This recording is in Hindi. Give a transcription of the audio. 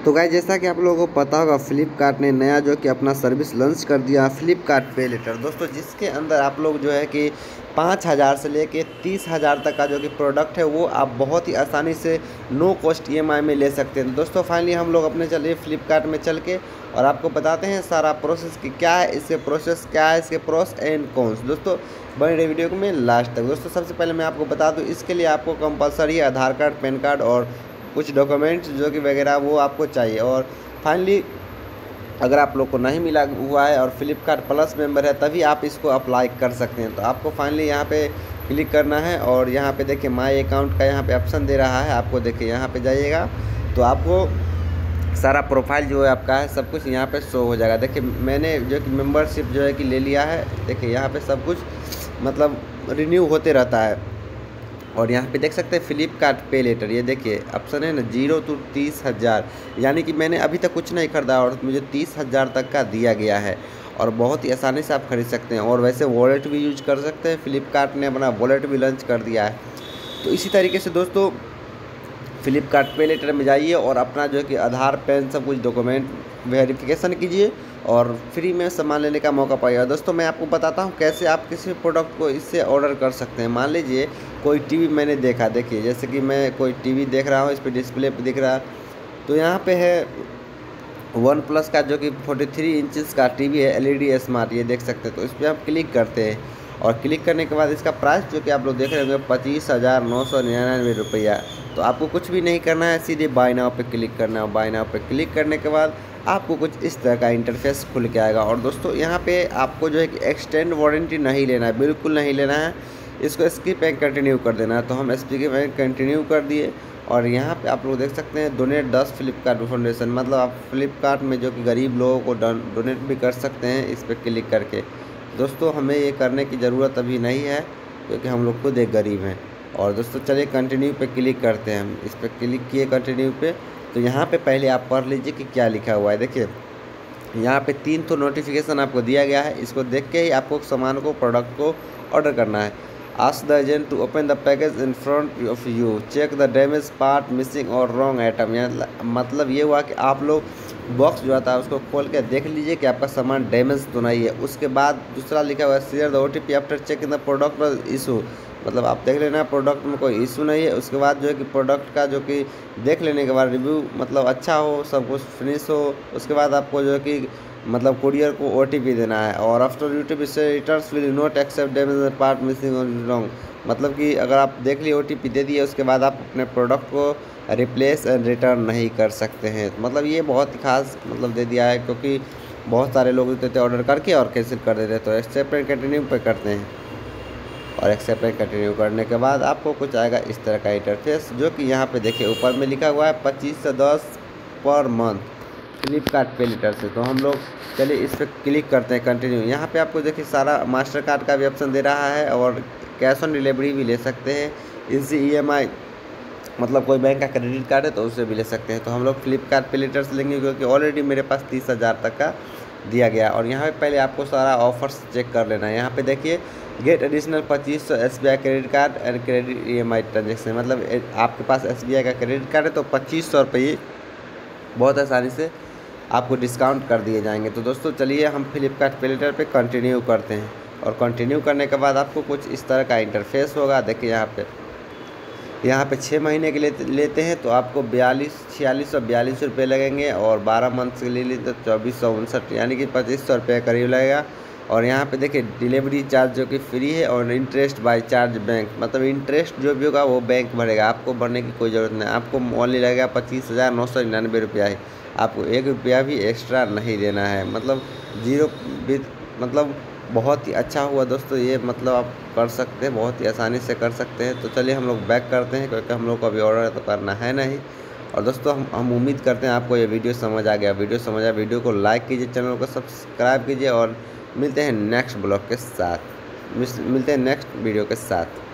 तो गाइस जैसा कि आप लोगों को पता होगा फ्लिपकार्ट ने नया जो कि अपना सर्विस लॉन्च कर दिया फ्लिपकार्ट पे लेटर दोस्तों, जिसके अंदर आप लोग जो है कि 5,000 से लेके 30,000 तक का जो कि प्रोडक्ट है वो आप बहुत ही आसानी से नो कॉस्ट ईएमआई में ले सकते हैं। दोस्तों फाइनली हम लोग अपने चलिए फ्लिपकार्ट में चल के और आपको बताते हैं सारा प्रोसेस कि क्या है, इसके प्रोसेस क्या है, इसके प्रोस एंड कॉन्स। दोस्तों बने रहे वीडियो में लास्ट तक। दोस्तों सबसे पहले मैं आपको बता दूं, इसके लिए आपको compulsory Aadhaar card, PAN card और कुछ डॉक्यूमेंट्स जो कि वगैरह वो आपको चाहिए। और फाइनली अगर आप लोग को नहीं मिला हुआ है और फ्लिपकार्ट प्लस मेंबर है तभी आप इसको अप्लाई कर सकते हैं। तो आपको फाइनली यहाँ पे क्लिक करना है और यहाँ पे देखिए माय अकाउंट का यहाँ पे ऑप्शन दे रहा है आपको। देखिए यहाँ पे जाइएगा तो आपको सारा प्रोफाइल जो है आपका है सब कुछ यहाँ पे शो हो जाएगा। देखिए मैंने जो कि मेंबरशिप जो है कि ले लिया है। देखिए यहाँ पे सब कुछ मतलब रिन्यू होते रहता है। और यहाँ पे देख सकते हैं फ्लिपकार्ट पे लेटर, ये देखिए ऑप्शन है ना 0 to 30,000, यानी कि मैंने अभी तक कुछ नहीं खरीदा और मुझे 30,000 तक का दिया गया है। और बहुत ही आसानी से आप खरीद सकते हैं। और वैसे वॉलेट भी यूज कर सकते हैं, फ्लिपकार्ट ने अपना वॉलेट भी लॉन्च कर दिया है। तो इसी तरीके से दोस्तों फ्लिपकार्ट पे लेटर में जाइए और अपना जो है कि आधार, पैन सब कुछ डॉक्यूमेंट वेरिफिकेशन कीजिए और फ्री में सामान लेने का मौका पाइएगा। दोस्तों मैं आपको बताता हूँ कैसे आप किसी प्रोडक्ट को इससे ऑर्डर कर सकते हैं। मान लीजिए कोई टीवी मैंने देखा, देखिए जैसे कि मैं कोई टीवी देख रहा हूँ, इस पर डिस्प्ले पे दिख रहा है तो यहाँ पे है वन प्लस का जो कि 43 इंचज़ का टीवी है LED स्मार्ट, ये देख सकते हैं। तो इस पर आप क्लिक करते हैं और क्लिक करने के बाद इसका प्राइस जो कि आप लोग देख रहे होंगे 25,999 रुपया। तो आपको कुछ भी नहीं करना है, सीधे बाय नाउ पे क्लिक करना है। बाय नाउ पे क्लिक करने के बाद आपको कुछ इस तरह का इंटरफेस खुल के आएगा। और दोस्तों यहाँ पे आपको जो है कि एक्सटेंड वारंटी नहीं लेना है, बिल्कुल नहीं लेना है, इसको स्किप एंड कंटिन्यू कर देना है। तो हम स्किप एंड कंटिन्यू कर दिए और यहाँ पे आप लोग देख सकते हैं डोनेट 10 फ्लिपकार्ट फाउंडेशन, मतलब आप फ्लिपकार्ट में जो कि गरीब लोगों को डोनेट भी कर सकते हैं इस पर क्लिक करके। दोस्तों हमें ये करने की ज़रूरत अभी नहीं है क्योंकि हम लोग खुद एक गरीब हैं। और दोस्तों चलिए कंटिन्यू पे क्लिक करते हैं। हम इस पर क्लिक किए कंटिन्यू पे, तो यहाँ पे पहले आप पढ़ लीजिए कि क्या लिखा हुआ है। देखिए यहाँ पे 3 तो नोटिफिकेशन आपको दिया गया है, इसको देख के ही आपको सामान को, प्रोडक्ट को ऑर्डर करना है। Ask the agent to open the package in front of you, check the damage part, missing और रॉन्ग आइटम। यहाँ मतलब ये हुआ कि आप लोग बॉक्स जो आता है उसको खोल के देख लीजिए कि आपका सामान डैमेज तो नहीं है। उसके बाद दूसरा लिखा हुआ है share the OTP after checking the product issue, मतलब आप देख लेना प्रोडक्ट में कोई इशू नहीं है। उसके बाद जो है कि प्रोडक्ट का जो कि देख लेने के बाद रिव्यू मतलब अच्छा हो, सब कुछ फिनिश हो, उसके बाद आपको जो है कि मतलब कुरियर को OTP देना है। और आफ्टर OTP से returns will not accept damage part, missing और रॉन्ग, मतलब कि अगर आप देख लिए OTP दे दिए उसके बाद आप अपने प्रोडक्ट को रिप्लेस एंड रिटर्न नहीं कर सकते हैं। मतलब ये बहुत ही खास मतलब दे दिया है क्योंकि बहुत सारे लोग देते ऑर्डर करके और कैंसिल कर देते हैं। तो एक्सेप्ट एंड कंटिन्यू पे करते हैं और एक्सेप्ट एंड कंटिन्यू करने के बाद आपको कुछ आएगा इस तरह का इंटरफेस, जो कि यहाँ पे देखिए ऊपर में लिखा हुआ है 25 से 10 पर मंथ फ्लिपकार्ट पे लेटर से। तो हम लोग चलिए इस पर क्लिक करते हैं कंटिन्यू। यहाँ पे आपको देखिए सारा मास्टर कार्ड का भी ऑप्शन दे रहा है और कैश ऑन डिलीवरी भी ले सकते हैं, इजी EMI, मतलब कोई बैंक का क्रेडिट कार्ड है तो उससे भी ले सकते हैं। तो हम लोग फ्लिपकार्ट पे लेटर से लेंगे क्योंकि ऑलरेडी मेरे पास 30,000 तक का दिया गया। और यहाँ पे पहले आपको सारा ऑफर्स चेक कर लेना है। यहाँ पे देखिए get additional 2500 SBI credit card and credit EMI transaction, मतलब आपके पास SBI का क्रेडिट कार्ड है तो 2500 रुपये बहुत आसानी से आपको डिस्काउंट कर दिए जाएंगे। तो दोस्तों चलिए हम फ्लिपकार्ट पे लेटर पे कंटिन्यू करते हैं और कंटिन्यू करने के बाद आपको कुछ इस तरह का इंटरफेस होगा। देखिए यहाँ पे 6 महीने के लिए लेते हैं तो आपको 4642 रुपये लगेंगे और 12 मंथ के लिए लेते तो 2459, यानी कि 2500 रुपये करीब लगेगा। और यहाँ पे देखिए डिलीवरी चार्ज जो कि फ्री है और इंटरेस्ट बाय चार्ज बैंक, मतलब इंटरेस्ट जो भी होगा वो बैंक भरेगा, आपको भरने की कोई ज़रूरत नहीं। आपको ओनली लगेगा 25,999 रुपया ही, आपको 1 रुपया भी एक्स्ट्रा नहीं देना है, मतलब जीरो विद, मतलब बहुत ही अच्छा हुआ दोस्तों ये, मतलब आप कर सकते हैं, बहुत ही आसानी से कर सकते हैं। तो चलिए हम लोग बैक करते हैं क्योंकि हम लोग को अभी ऑर्डर तो करना है नहीं। और दोस्तों हम उम्मीद करते हैं आपको ये वीडियो समझ आ गया। वीडियो को लाइक कीजिए, चैनल को सब्सक्राइब कीजिए और मिलते हैं नेक्स्ट ब्लॉग के साथ, मिलते हैं नेक्स्ट वीडियो के साथ।